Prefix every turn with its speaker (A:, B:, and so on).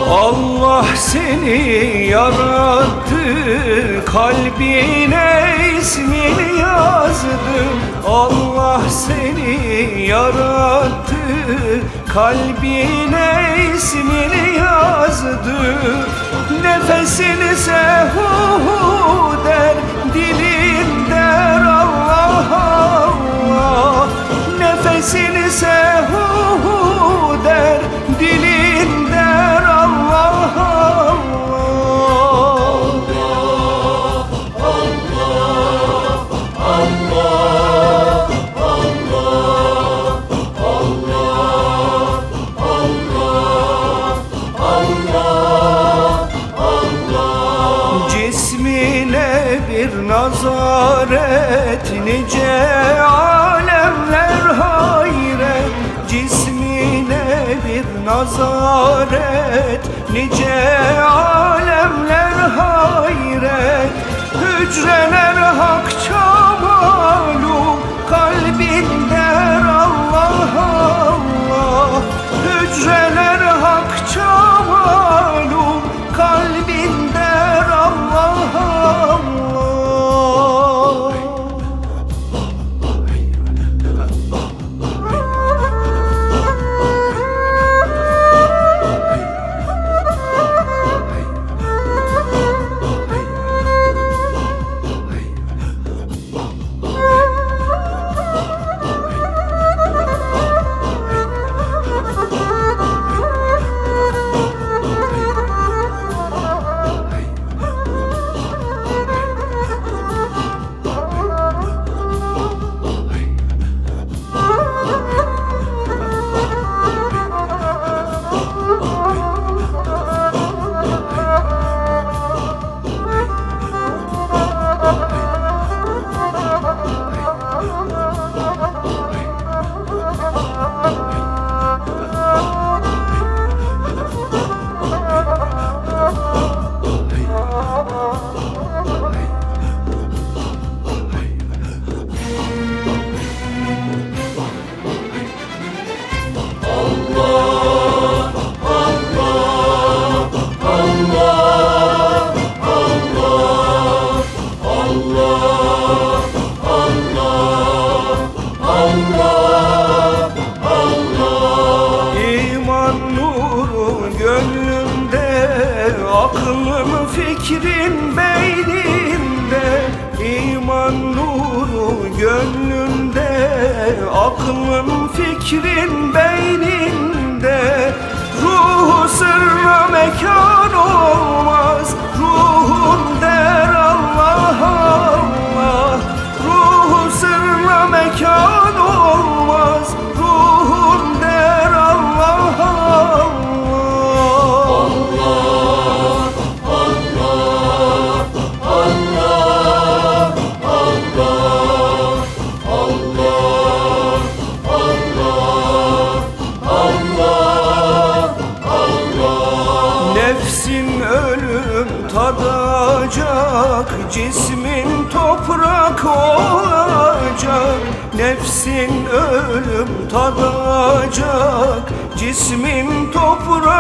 A: Allah seni yarattı, kalbine ismini yazdı. Allah seni yarattı, kalbine ismini yazdı. Nefesini sehu der, dilin der Allah Allah. Nefesini sehu der, dilin der Allah Allah. Cismine bir nazaret, nice alemler hayret. Cismine bir nazaret, nice alemler hayret. Hücreler hakça malum, kalbin der Allah Allah. Hücreler hakça malum, kalbin der Allah Allah. Aklım fikrin beynimde, iman nuru gönlümde. Aklım fikrin beyninde, ruhu sırrı mekan olmaz. Ruhum der Allah Allah. Ruhu sırrı mekan olmaz. Ruhum der Allah Allah. Nefsin ölüm tadacak, cismin toprak olacak. Nefsin ölüm tadacak, cismin toprak